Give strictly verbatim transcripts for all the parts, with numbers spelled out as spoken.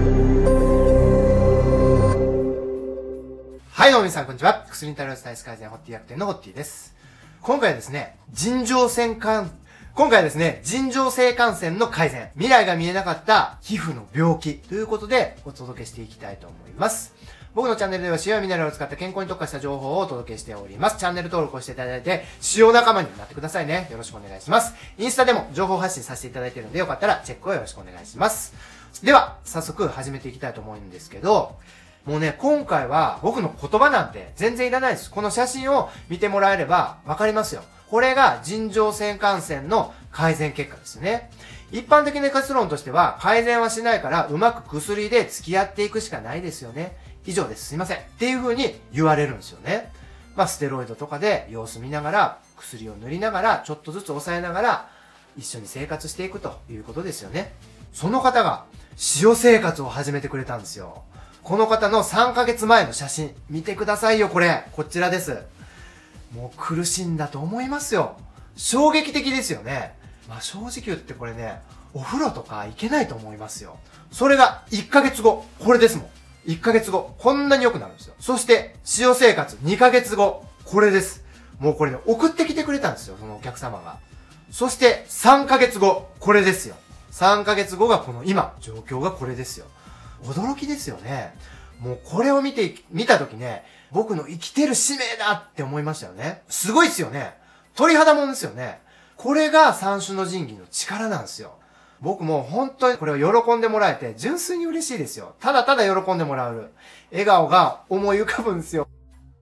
はい、どうも皆さん、こんにちは。薬に頼らず体質改善ホッティ薬店のホッティです。今回はですね、尋常性感、今回はですね、尋常性感染の改善、未来が見えなかった皮膚の病気ということでお届けしていきたいと思います。僕のチャンネルでは塩やミネラルを使った健康に特化した情報をお届けしております。チャンネル登録をしていただいて、塩仲間になってくださいね。よろしくお願いします。インスタでも情報発信させていただいているので、よかったらチェックをよろしくお願いします。では、早速始めていきたいと思うんですけど、もうね、今回は僕の言葉なんて全然いらないです。この写真を見てもらえればわかりますよ。これが尋常性感染の改善結果ですね。一般的な結論としては、改善はしないからうまく薬で付き合っていくしかないですよね。以上です。すいません。っていう風に言われるんですよね。まあ、ステロイドとかで様子見ながら、薬を塗りながら、ちょっとずつ抑えながら、一緒に生活していくということですよね。その方が、塩生活を始めてくれたんですよ。この方のさんかげつまえの写真、見てくださいよ、これ。こちらです。もう苦しんだと思いますよ。衝撃的ですよね。まあ正直言ってこれね、お風呂とか行けないと思いますよ。それがいっかげつご、これですもん。いっかげつご、こんなに良くなるんですよ。そして、塩生活にかげつご、これです。もうこれね、送ってきてくれたんですよ、そのお客様が。そして、さんかげつご、これですよ。さんかげつごがこの今、状況がこれですよ。驚きですよね。もうこれを見て、見たときね、僕の生きてる使命だって思いましたよね。すごいっすよね。鳥肌もんですよね。これが三種の神器の力なんですよ。僕も本当にこれを喜んでもらえて純粋に嬉しいですよ。ただただ喜んでもらう。笑顔が思い浮かぶんですよ。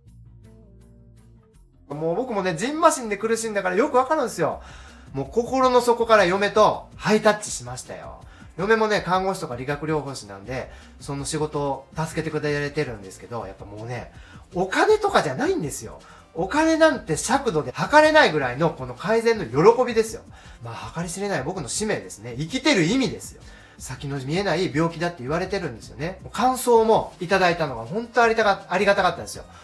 もう僕もね、ジンマシンで苦しんだからよくわかるんですよ。もう心の底から嫁とハイタッチしましたよ。嫁もね、看護師とか理学療法士なんで、その仕事を助けてくれてるんですけど、やっぱもうね、お金とかじゃないんですよ。お金なんて尺度で測れないぐらいのこの改善の喜びですよ。まあ、計り知れない僕の使命ですね。生きてる意味ですよ。先の見えない病気だって言われてるんですよね。感想もいただいたのが本当ありたか、ありがたかったんですよ。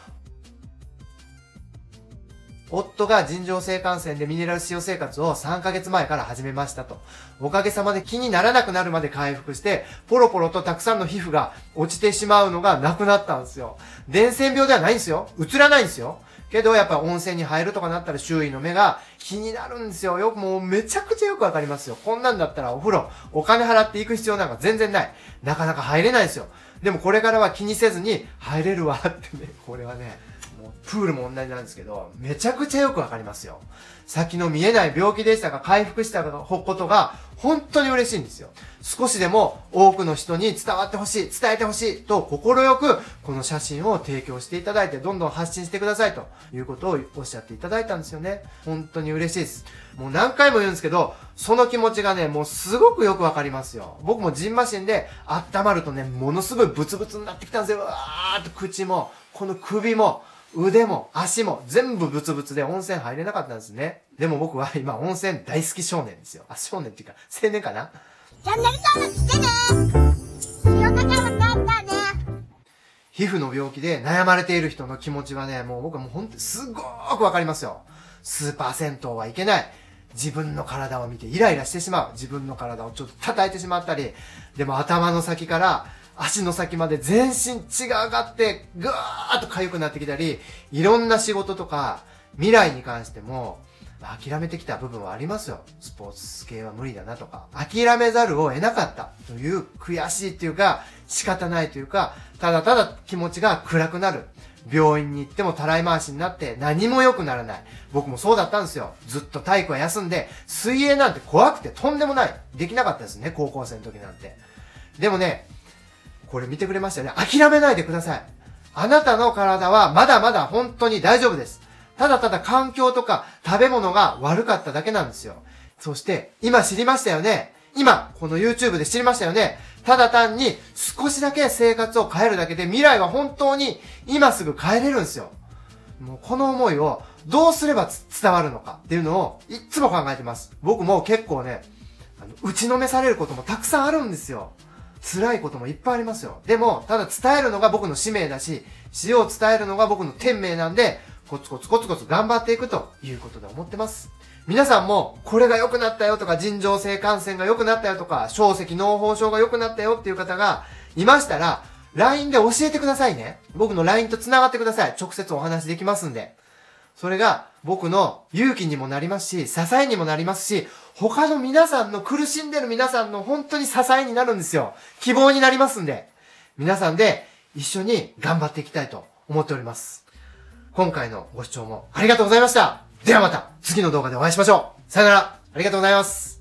夫が尋常性感染でミネラル塩生活をさんかげつまえから始めましたと。おかげさまで気にならなくなるまで回復して、ポロポロとたくさんの皮膚が落ちてしまうのがなくなったんですよ。伝染病ではないんですよ。うつらないんですよ。けどやっぱ温泉に入るとかなったら周囲の目が気になるんですよ。よくもうめちゃくちゃよくわかりますよ。こんなんだったらお風呂、お金払って行く必要なんか全然ない。なかなか入れないですよ。でもこれからは気にせずに入れるわってね、これはね、もうプールも同じなんですけど、めちゃくちゃよくわかりますよ。先の見えない病気でしたが回復したことが本当に嬉しいんですよ。少しでも多くの人に伝わってほしい、伝えてほしいと心よくこの写真を提供していただいてどんどん発信してくださいということをおっしゃっていただいたんですよね。本当に嬉しいです。もう何回も言うんですけど、その気持ちがね、もうすごくよくわかりますよ。僕もジンマシンで温まるとね、ものすごいブツブツになってきたんですよ。うわーっと口も、この首も、腕も足も全部ブツブツで温泉入れなかったんですね。でも僕は今温泉大好き少年ですよ。あ、少年っていうか青年かな。 チャンネル登録してね。塩仲間だったね。 皮膚の病気で悩まれている人の気持ちはね、もう僕はもう本当にすごーくわかりますよ。スーパー銭湯はいけない。自分の体を見てイライラしてしまう。自分の体をちょっと叩いてしまったり、でも頭の先から足の先まで全身血が上がってぐわーっと痒くなってきたり、いろんな仕事とか未来に関しても諦めてきた部分はありますよ。スポーツ系は無理だなとか、諦めざるを得なかったという悔しいっていうか仕方ないというか、ただただ気持ちが暗くなる。病院に行ってもたらい回しになって何も良くならない。僕もそうだったんですよ。ずっと体育は休んで、水泳なんて怖くてとんでもない。できなかったですね、高校生の時なんて。でもね、これ見てくれましたよね。諦めないでください。あなたの体はまだまだ本当に大丈夫です。ただただ環境とか食べ物が悪かっただけなんですよ。そして今知りましたよね。今この YouTube で知りましたよね。ただ単に少しだけ生活を変えるだけで未来は本当に今すぐ変えれるんですよ。もうこの思いをどうすれば伝わるのかっていうのをいっつも考えてます。僕も結構ね、あの打ちのめされることもたくさんあるんですよ。辛いこともいっぱいありますよ。でも、ただ伝えるのが僕の使命だし、塩を伝えるのが僕の天命なんで、コツコツコツコツ頑張っていくということで思ってます。皆さんも、これが良くなったよとか、尋常性感染が良くなったよとか、小石脳胞症が良くなったよっていう方がいましたら、ライン で教えてくださいね。僕の ライン と繋がってください。直接お話できますんで。それが僕の勇気にもなりますし、支えにもなりますし、他の皆さんの苦しんでる皆さんの本当に支えになるんですよ。希望になりますんで。皆さんで一緒に頑張っていきたいと思っております。今回のご視聴もありがとうございました。ではまた次の動画でお会いしましょう。さよなら。ありがとうございます。